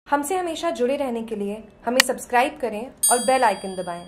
हमसे हमेशा जुड़े रहने के लिए हमें सब्सक्राइब करें और बेल आइकन दबाएं।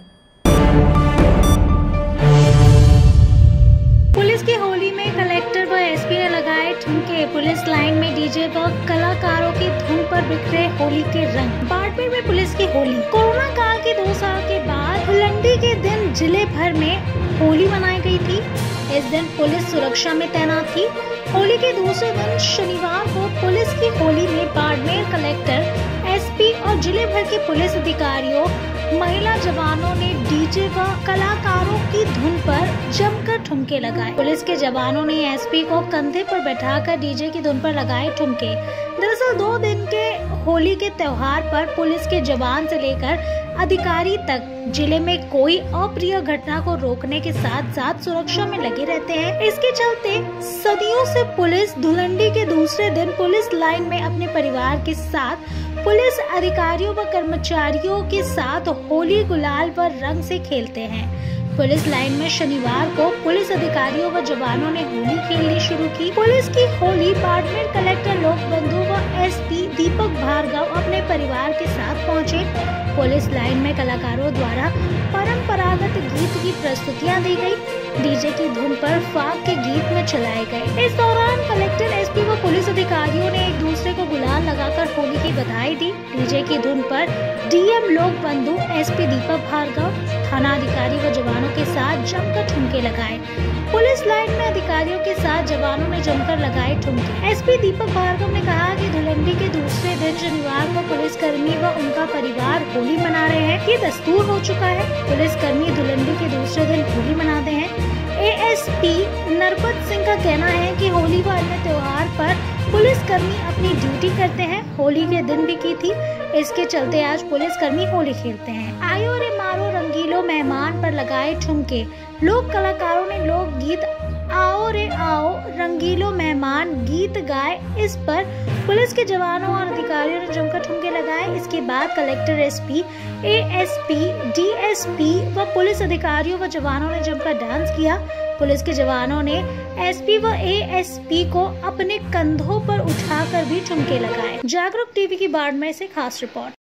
पुलिस की होली में कलेक्टर व एसपी ने लगाए ठुमके। पुलिस लाइन में डीजे व कलाकारों की धुन पर बिखरे होली के रंग। बाड़मेर में पुलिस की होली। कोरोना काल के 2 साल के बाद धुलंडी के दिन जिले भर में होली मनाई गई थी। इस दिन पुलिस सुरक्षा में तैनात थी। होली के दूसरे दिन शनिवार को पुलिस की होली में बाड़मेर कलेक्टर, एसपी और जिले भर के पुलिस अधिकारियों, महिला जवानों ने डीजे व कलाकारों की धुन पर जमकर ठुमके लगाए। पुलिस के जवानों ने एसपी को कंधे पर बैठाकर डीजे की धुन पर लगाए ठुमके। दरअसल 2 दिन के होली के त्योहार पर पुलिस के जवान से लेकर अधिकारी तक जिले में कोई अप्रिय घटना को रोकने के साथ साथ सुरक्षा में लगे रहते हैं। इसके चलते सदियों से पुलिस धुलंडी के दूसरे दिन पुलिस लाइन में अपने परिवार के साथ, पुलिस अधिकारियों व कर्मचारियों के साथ होली गुलाल व रंग से खेलते हैं। पुलिस लाइन में शनिवार को पुलिस अधिकारियों व जवानों ने होली खेलनी शुरू की। पुलिस की होली बाड़मेर कलेक्टर लोकबंधु व एसपी दीपक भार्गव अपने परिवार के साथ पहुंचे। पुलिस लाइन में कलाकारों द्वारा परंपरागत गीत की प्रस्तुतियां दी गई। डीजे की धुन पर फाग के गीत में चलाए गए। इस दौरान कलेक्टर, एसपी व पुलिस अधिकारियों ने एक दूसरे को गुलाल लगाकर होली की बधाई दी। डीजे की धुन पर डीएम लोकबंधु, एसपी दीपक भार्गव, थाना अधिकारी व जवानों के साथ जमकर ठुमके लगाए। पुलिस लाइन में अधिकारियों के साथ जवानों ने जमकर लगाए ठुमके। एसपी दीपक भार्गव ने कहा कि धुलंडी के दूसरे दिन शनिवार को पुलिसकर्मी व उनका परिवार होली मना रहे हैं। ये दस्तूर हो चुका है। पुलिसकर्मी धुलंडी के दूसरे दिन होली मनाते हैं। एएसपी नरपत सिंह का कहना है कि होली व अन्य त्योहार पर पुलिसकर्मी अपनी ड्यूटी करते हैं। होली के दिन भी की थी, इसके चलते आज पुलिसकर्मी होली खेलते हैं। आयो रे मारो रंगीलो मेहमान पर लगाए ठुमके। लोक कलाकारों ने लोक गीत आओ रे आओ रंगीलो मेहमान गीत गाए। इस पर पुलिस के जवानों और अधिकारियों ने जमकर ठुमके लगाए। इसके बाद कलेक्टर, एसपी, एएसपी, डीएसपी व पुलिस अधिकारियों व जवानों ने जमकर डांस किया। पुलिस के जवानों ने एसपी व एएसपी को अपने कंधों पर उठाकर भी ठुमके लगाए। जागरूक टीवी की बाड़मेर से खास रिपोर्ट।